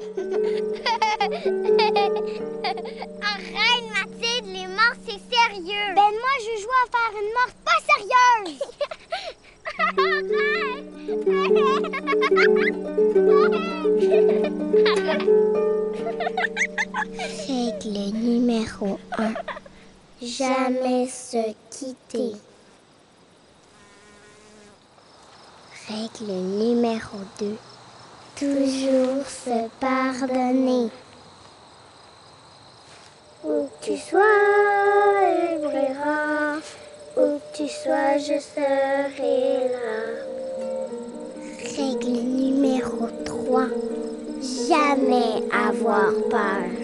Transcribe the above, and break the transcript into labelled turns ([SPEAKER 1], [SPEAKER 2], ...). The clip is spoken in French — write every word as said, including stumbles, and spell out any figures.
[SPEAKER 1] Arrête, Mathilde, les morts, c'est sérieux. Ben moi, je joue à faire une morte pas sérieuse. Règle numéro un. Jamais se quitter. Règle numéro deux. Toujours se pardonner. Où que tu sois, elle brillera. Où que tu sois, je serai là. Règle numéro trois. Jamais avoir peur.